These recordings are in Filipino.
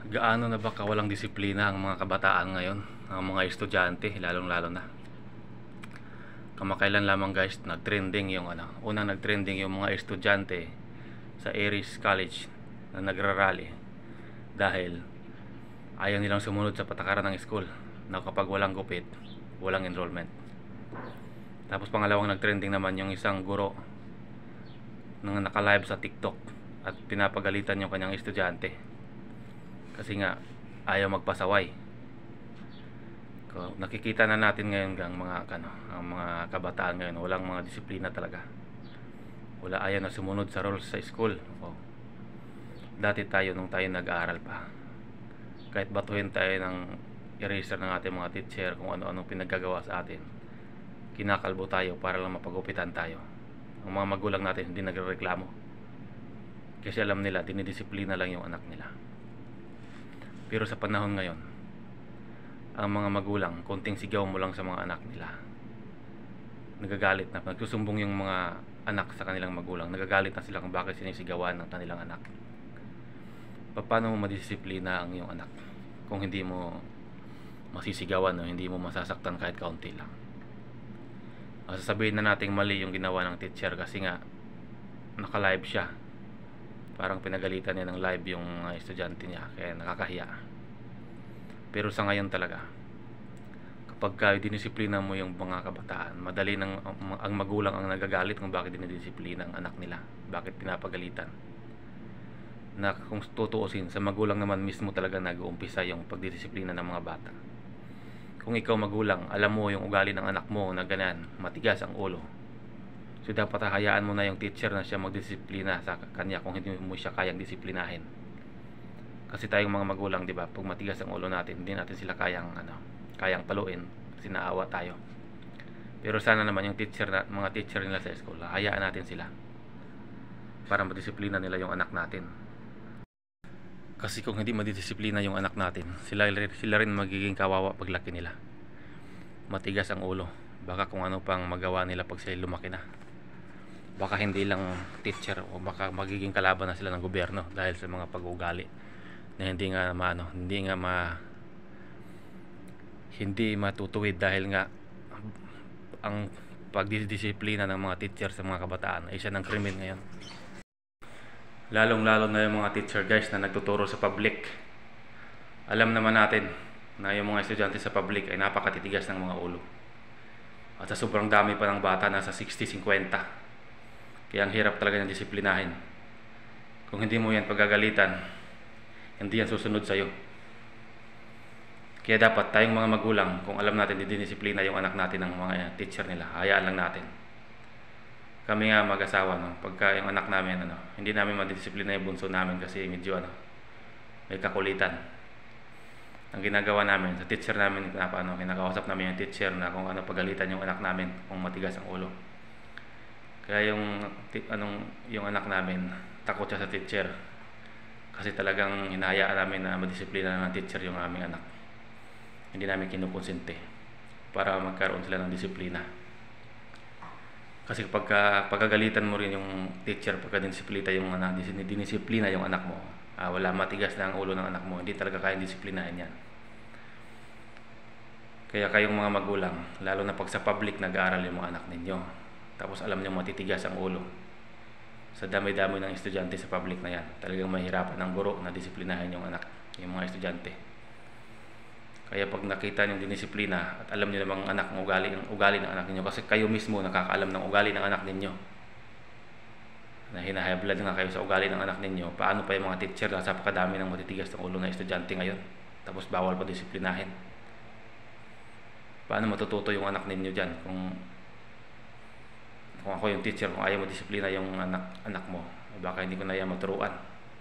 Gaano na ba kawalang disiplina ang mga kabataan ngayon, ang mga estudyante, lalong-lalo na. Kamakailan lamang guys, unang nagtrending yung mga estudyante sa Aries College na nagrarally dahil ayaw nilang sumunod sa patakaran ng school na kapag walang gupit, walang enrollment. Tapos pangalawang nagtrending naman yung isang guro nang naka-live sa TikTok at pinapagalitan yung kanyang estudyante kasi nga ayaw magpasaway. Nakikita na natin ngayon ang mga kabataan ngayon, walang mga disiplina talaga. Ayaw na sumunod sa rules sa school. Dati tayo, nung tayo nag-aaral pa, kahit batuhin tayo ng eraser ng ating mga teacher kung ano-ano pinaggagawa sa atin, kinakalbo tayo para lang mapagupitan tayo. Ang mga magulang natin hindi nagrereklamo kasi alam nila dinidisiplina lang yung anak nila. Pero sa panahon ngayon, ang mga magulang, konting sigaw mo lang sa mga anak nila, nagagalit na, nagsusumbong yung mga anak sa kanilang magulang, nagagalit na sila kung bakit sinisigawan ng kanilang anak. Paano mo madisiplina ang iyong anak kung hindi mo masisigawan o hindi mo masasaktan kahit kaunti lang? Sasabihin na nating mali yung ginawa ng teacher kasi nga naka-live siya, parang pinagalitan niya ng live yung estudyante niya, kaya nakakahiya. Pero sa ngayon talaga, kapag dinisiplina mo yung mga kabataan, madali ang magulang ang nagagalit kung bakit dinidisiplina ang anak nila, bakit pinapagalitan. Na kung tutuusin, sa magulang naman mismo talaga nag-uumpisa yung pagdidisiplina ng mga bata. Kung ikaw magulang, alam mo yung ugali ng anak mo na ganyan, matigas ang ulo, so dapat hayaan mo na yung teacher na siya magdisiplina sa kanya kung hindi mo siya kayang disiplinahin. Kasi tayong mga magulang, di ba, pag matigas ang ulo natin, hindi natin sila kayang paluin kasi naawa tayo. Pero sana naman yung mga teacher nila sa school, hayaan natin sila para madisiplina nila yung anak natin. Kasi kung hindi madidisiplina yung anak natin, sila rin magiging kawawa paglaki nila. Matigas ang ulo, baka kung ano pang magawa nila pag sila lumaki na. Baka hindi lang teacher, o baka magiging kalaban na sila ng gobyerno dahil sa mga pag-uugali na hindi matutuwid, dahil nga ang pagdidisiplina ng mga teacher sa mga kabataan ay isa ng krimen ngayon. Lalong-lalo na yung mga teacher guys na nagtuturo sa public. Alam naman natin na yung mga estudyante sa public ay napakatitigas ng mga ulo. At sa sobrang dami pa ng bata, nasa 60-50. Kaya ang hirap talaga ng disiplinahin. Kung hindi mo yan pagagalitan, hindi yan susunod sa'yo. Kaya dapat tayong mga magulang, kung alam natin didisiplina yung anak natin ng mga teacher nila, hayaan lang natin. Kami nga mag-asawa, pagka yung anak namin, hindi namin madidisiplina yung bunso namin kasi medyo may kakulitan. Ang ginagawa namin sa teacher namin, kinakausap namin yung teacher na kung ano pagalitan yung anak namin kung matigas ang ulo. Kaya yung anak namin, takot siya sa teacher kasi talagang hinahayaan namin na madisiplina ng teacher yung aming anak. Hindi namin kinukonsente para magkaroon sila ng disiplina. Kasi pagkagalitan mo rin yung teacher, pagka-disiplina yung anak mo, wala, matigas na ang ulo ng anak mo, hindi talaga kayang disiplinahin yan. Kaya kayong mga magulang, lalo na pag sa public nag-aaral yung mga anak ninyo, tapos alam niyo matitigas ang ulo, sa dami-dami ng estudyante sa public na yan, talagang mahirapan ng guro na disiplinahin yung mga estudyante. Kaya pag nakita niyong dinisiplina at alam niyo namang ugali ng anak niyo, kasi kayo mismo nakakaalam ng ugali ng anak niyo, na hinahablad nga kayo sa ugali ng anak niyo, paano pa yung mga teacher na sa pakadami ng matitigas ng ulo na estudyante ngayon, tapos bawal pa disiplinahin? Paano matututo yung anak niyo dyan kung ako yung teacher, kung ayaw mo disiplina yung anak mo, baka hindi ko na yan maturuan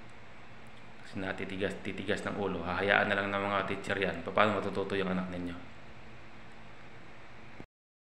kasi titigas ng ulo, hahayaan na lang ng mga teacher yan. Paano matututo yung anak ninyo?